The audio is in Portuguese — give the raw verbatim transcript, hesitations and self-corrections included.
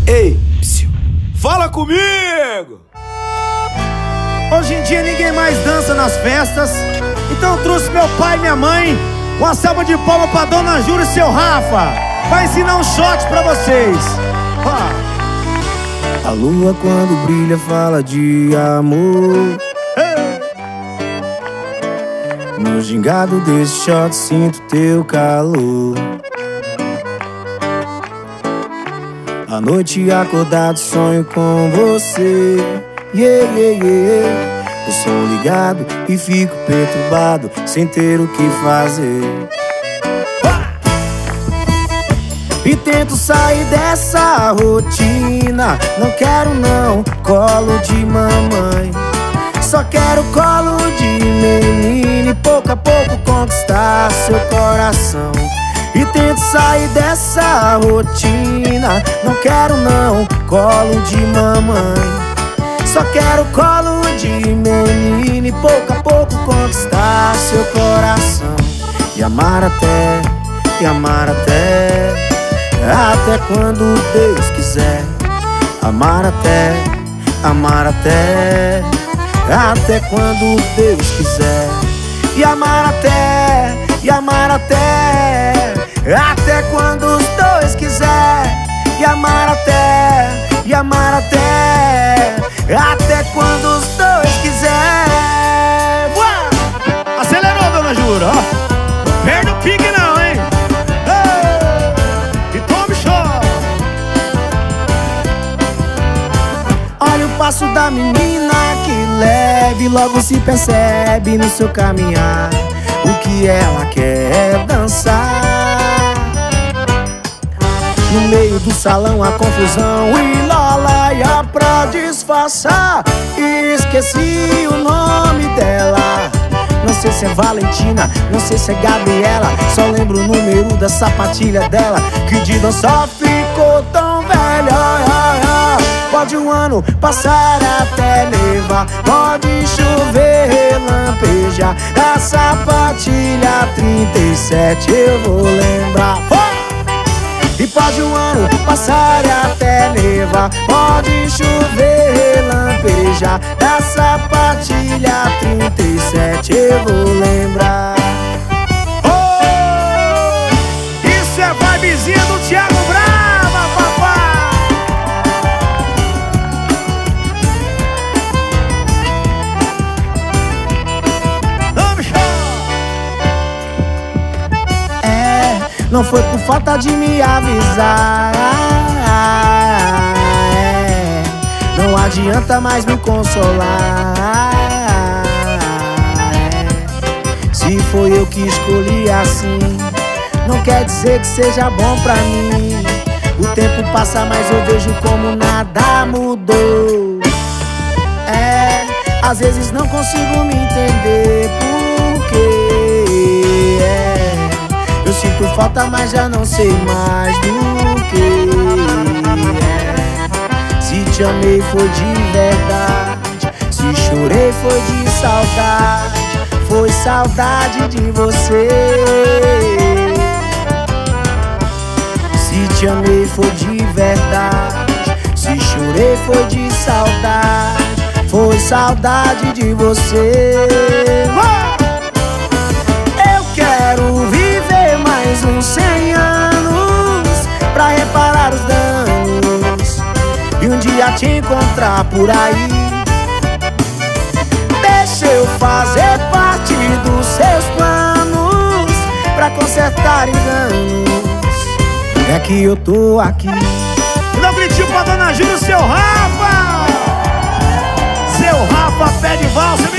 Ei, psiu, fala comigo! Hoje em dia ninguém mais dança nas festas, então eu trouxe meu pai e minha mãe. Uma salva de palmas pra Dona Jura e seu Rafa. Vai ensinar um shot pra vocês. A lua quando brilha fala de amor. Hey. No gingado desse shot sinto teu calor. À noite acordado sonho com você. Yeah, yeah, yeah. O som ligado e fico perturbado sem ter o que fazer. E tento sair dessa rotina. Não quero não colo de mamãe, só quero colo de menina e pouco a pouco conquistar seu coração. E tento sair dessa rotina. Não quero não colo de mamãe, só quero colo de menina e pouco a pouco conquistar seu coração. E amar até, e amar até, até quando Deus quiser. Amar até, amar até, até quando Deus quiser. E amar até, e amar até, até quando os dois quiser. E amar até, e amar até, até quando os dois quiser. Ué! Acelerou, Dona Jura, ó. Não perde o pique não, hein? Ei! E tome show! Olha o passo da menina que leve, logo se percebe no seu caminhar o que ela quer dançar. No meio do salão a confusão e lalaia pra disfarçar. Esqueci o nome dela. Não sei se é Valentina, não sei se é Gabriela. Só lembro o número da sapatilha dela, que de dançar ficou tão velha. Pode um ano passar até levar, pode chover, relampejar. A sapatilha trinta e sete eu vou lembrar. E pode um ano passar e até levar, pode chover, relampejar. Da sapatilha trinta e sete eu vou lembrar. Oh, isso é vibezinha do Thiago Brava, papai. Vamos, show! É, não foi por falta de me avisar. É, não adianta mais me consolar. É, se foi eu que escolhi assim, não quer dizer que seja bom pra mim. O tempo passa, mas eu vejo como nada mudou. É, às vezes não consigo me entender por quê. É, eu sinto falta, mas já não sei mais do que é. Se te amei foi de verdade, se chorei foi de saudade, foi saudade de você. Se te amei foi de verdade, se chorei foi de saudade, foi saudade de você. Eu quero viver mais uns cem anos pra reparar os danos e um dia te encontrar por aí. Deixa eu fazer parte dos seus planos pra consertar enganos. É que eu tô aqui. Dá um gritinho pra Dona Jura e seu Rafa. Seu Rafa pede valsa.